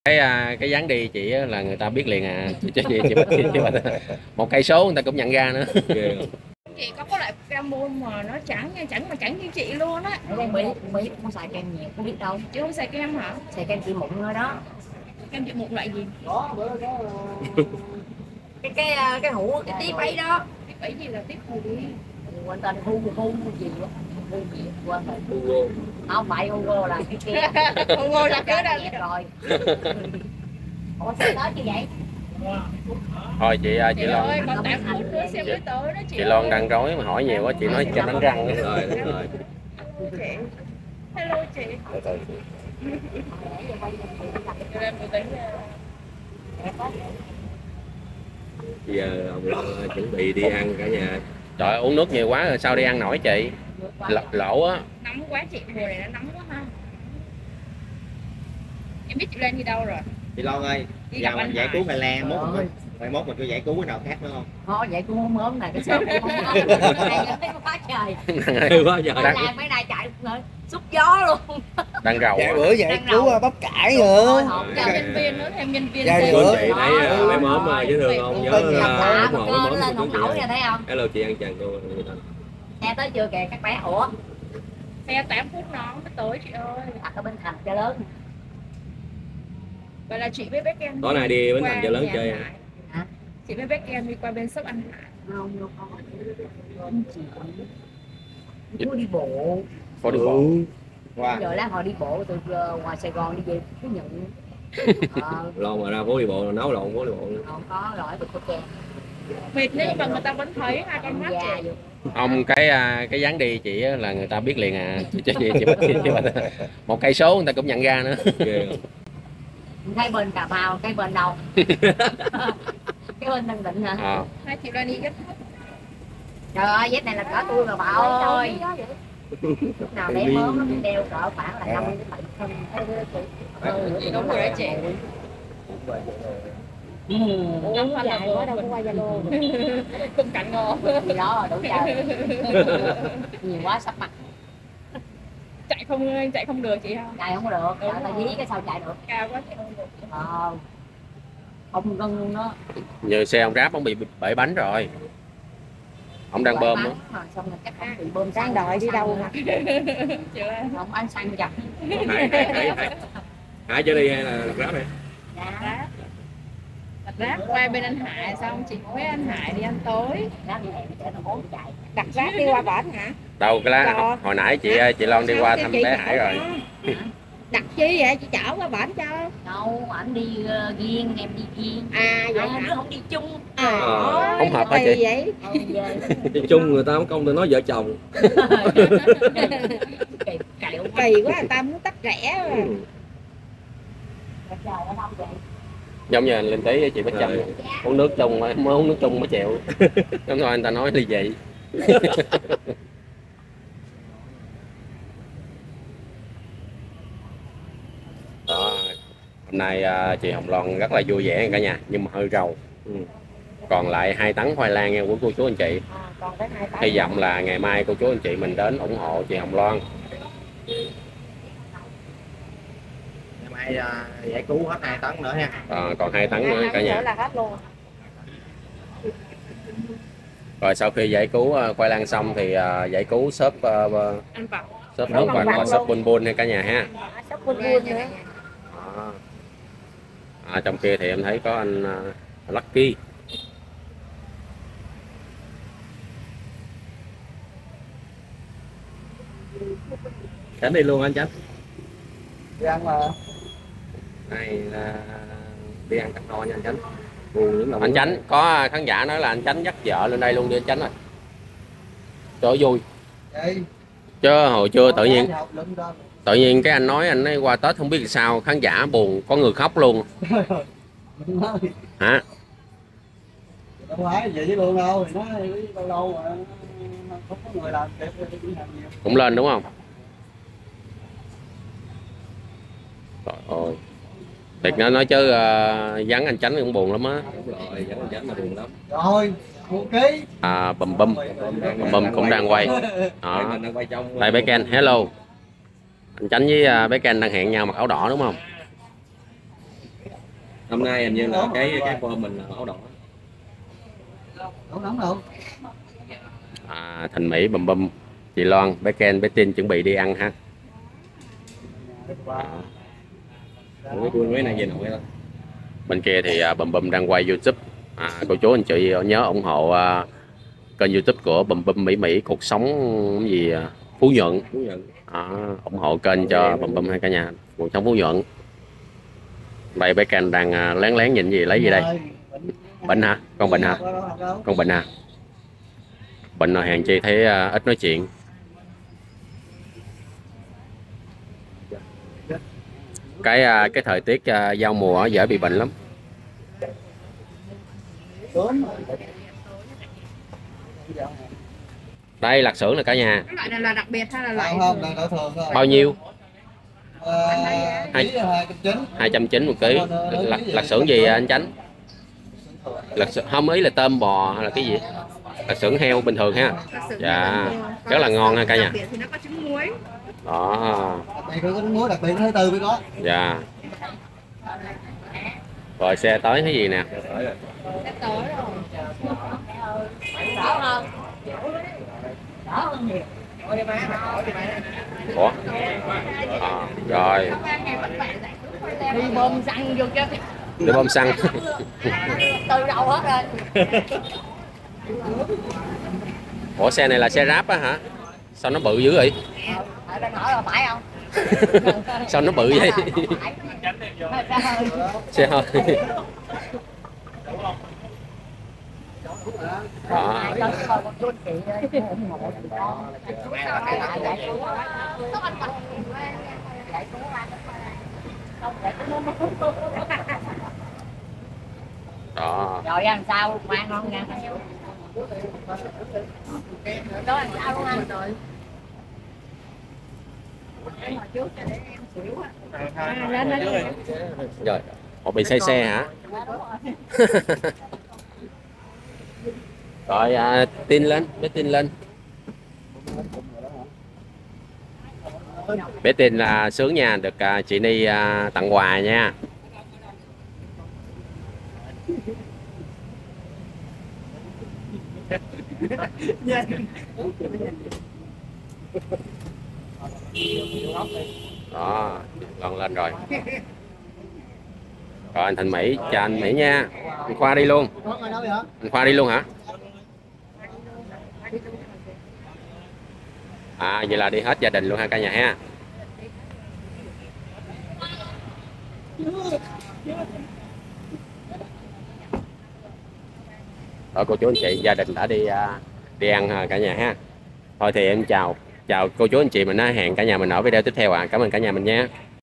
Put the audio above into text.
Cái dáng đi chị là người ta biết liền à. Chị một cây số người ta cũng nhận ra nữa. Chị có loại kem môn mà nó trắng mà trắng như chị luôn á. Em biết không xài kem nhiều, không biết đâu. Chị không xài kem hả? Xài kem chị mụn thôi đó. Kem chị mụn loại gì? Cái hũ cái tiếp ấy đó. Tiếp ấy gì là tiếp gì? Quên tên Hugo gì á. Quên rồi. Không phải Hugo là cái kia. Hugo là cái đó rồi. Ủa sao tới như vậy? Thôi chị Loan ơi, còn 8 phút nữa xem mới tới đó chị. Chị Loan đang rối mà hỏi nhiều quá chị nói cho đánh răng nữa. Rồi. Chị. Hello chị. Em vừa tính Bây giờ ông Loan chuẩn bị đi ăn cả nhà. Trời ơi, uống nước nhiều quá rồi sao đi ăn nổi chị. Lỗ á. nóng quá chị, mùa này nó nóng quá ha. Em biết chị Lan đi đâu rồi? Chị Loan ơi, giờ mình giải cứu Mày Lan mai mốt mình có giải cứu cái nào khác nữa không? Thôi vậy cũng không mớm này cái sớm cũng không mớm. Quá trời. Quá trời. Làm mấy này chạy xúc gió luôn. Đang rầu. Dạ bữa giải cứu bắp cải nữa. Nhân viên nữa, thêm nhân viên. Dạ Chị bữa thấy mấy mớm dễ thương không? Nhớ ủng hộ mấy mớm lên không nổi nè, thấy không? Hello chị ăn chàng cô. Xe tới chưa kìa các bé. Ủa? Xe 8 phút nó mới tới chị ơi. Đặt ở bên Thành cho lớn. Vậy là chị với Beckham Tối nay đi Bến Thành cho lớn chơi hả? Chị với Beckham đi qua bên shop ăn Hải. Không chị muốn đi bộ. Phố đi bộ. Giờ lát họ đi bộ từ ngoài Sài Gòn đi về Phú Nhuận. Lon mà ra phố đi bộ nấu lộn phố đi bộ. Không có rồi bịch có chè. Mệt nhưng mà người ta vẫn thấy hai con mắt chị. Ông cái dáng đi chị là người ta biết liền à. Một cây số người ta cũng nhận ra nữa. Cái bên Cà Mau, cái bên đâu? Cái bên Tân Định hả? Hai chị Loan đi gấp. Trời ơi, dép này là cỡ tôi rồi bà ơi. Lúc nào để mớm nó đeo cỡ khoảng là 5 đến 7 cân. Đúng rồi đó chị. Đúng dài quá đâu có qua Zalo. Cùng cảnh ngon. Gì đó đủ trời. Nhiều quá sắp mặt. Chạy không được chị không? Chạy không được, chạy là dí cái sao chạy được. Cao quá chạy không được. Không gân luôn đó. Như xe ông Ráp ông bị bể bánh rồi. Ông đang bơm á. Xong rồi chắc ông bị bơm đang đợi đi đâu hả? Không anh xăng chặt. Hải trở đi hay là Grab này? Dạ. Đặt Grab qua bên anh Hải xong chị với anh Hải đi ăn tối. Đặt Grab đi qua bển hả? Đâu cái lá hồi nãy chị Loan đi qua thăm bé Hải rồi. Đặt chi vậy chị chở qua bển cho? Đâu ảnh đi riêng, em đi riêng. Vậy hai đứa không đi chung. Không hợp hả chị? Vậy? Đi chung người ta không công tôi nói vợ chồng. Kỳ quá người ta muốn tách rẻ rồi. Giống như lên tí chị Bích Trâm uống nước chung mới uống nước chung mới chịu. Đúng rồi người ta nói như vậy. Đó, hôm nay chị Hồng Loan rất là vui vẻ cả nhà nhưng mà hơi rầu. Còn lại 2 tấn khoai lang nha của cô chú anh chị. Hy vọng là ngày mai cô chú anh chị mình đến ủng hộ chị Hồng Loan. Ngày mai giải cứu hết 2 tấn nữa ha. Còn 2 tấn nữa cả nhà. Là hết luôn. Rồi sau khi giải cứu khoai lang xong thì giải cứu shop shop nước và shop Bun Bun nha cả nhà ha. Shop Bun Bun nữa. Trong kia thì em thấy có anh Lucky. Tránh đi luôn anh Tránh. Đi ăn mà. Này là đi ăn cặp no nha anh Tránh. Anh Chánh có khán giả nói là anh Chánh dắt vợ lên đây luôn đi anh Chánh ơi. Trời vui. Chứ hồi chưa tự nhiên cái anh nói anh ấy qua Tết không biết sao khán giả buồn có người khóc luôn. Hả? Không phải vậy chứ luôn đâu, thì nó lâu mà không có người làm kịp đi làm nhiều. Cũng lên đúng không? Trời ơi. Thiệt nó nói chứ vắng anh Chánh cũng buồn lắm á. Rồi, vắng anh Chánh là buồn lắm. Rồi, ok. Bùm cũng đang quay. Đó. Đây bé Ken, hello. Anh Chánh với bé Ken đang hẹn nhau mặc áo đỏ đúng không? Năm nay hình như là cái form mình là áo đỏ. Đâu nóng đâu. Thành Mỹ, Bùm Bùm, chị Loan, bé Ken, bé Tin chuẩn bị đi ăn ha. Mấy này về nội thôi. Bên kia thì Bùm Bùm đang quay YouTube. Cô chú anh chị nhớ ủng hộ kênh YouTube của Bùm Bùm Mỹ Mỹ cuộc sống gì Phú Nhuận. Ủng hộ kênh cho Bùm Bùm hay cả nhà cuộc sống Phú Nhuận. Đây bé Ken đang lén lén nhìn gì, lấy gì đây? Bệnh hả? Con bệnh hả? Con bệnh hả? Bệnh rồi hèn chi thấy ít nói chuyện. Cái thời tiết giao mùa dễ bị bệnh lắm. Đây lạc xưởng là cả nhà. Cái loại này là đặc biệt hay là loại Không, này đỡ thường thôi. Bao nhiêu? 290. 290 một ký. Lạc xưởng gì anh Chánh? Không, ý là tôm bò hay là cái gì? Lạc xưởng heo bình thường ha. Dạ, rất là ngon ha cả nhà. Đặc biệt thì nó có trứng muối. Đó. Đặc biệt có trứng muối, đặc biệt thứ tư mới có. Dạ. Rồi xe tới cái gì nè? Đã tới rồi. Đỡ hơn. Đỡ hơn nhiều. Ủa? Rồi. Đi bơm xăng vô chứ. Đi bơm xăng. Từ đầu hết rồi. Ủa xe này là xe ráp á hả? Sao nó bự dữ vậy? Ở bên hỏi là phải không? Sao nó bự vậy? Xe hơi. Đó. Đó. Rồi ăn sao ngoan ngon nha. Đó ăn sao luôn anh. Lên lên. Rồi, họ bị say xe hả? Rồi tin lên, bé tin lên. Bé tin là sướng nha, được chị Ni tặng quà nha. Đó, lần lên rồi. Rồi anh Thành Mỹ, chào anh Mỹ nha. Anh Khoa đi luôn. Anh Khoa đi luôn hả? Vậy là đi hết gia đình luôn ha cả nhà ha. Rồi cô chú anh chị, gia đình đã đi ăn cả nhà ha. Thôi thì em chào cô chú anh chị, mình hẹn cả nhà mình ở video tiếp theo. Cảm ơn cả nhà mình nha.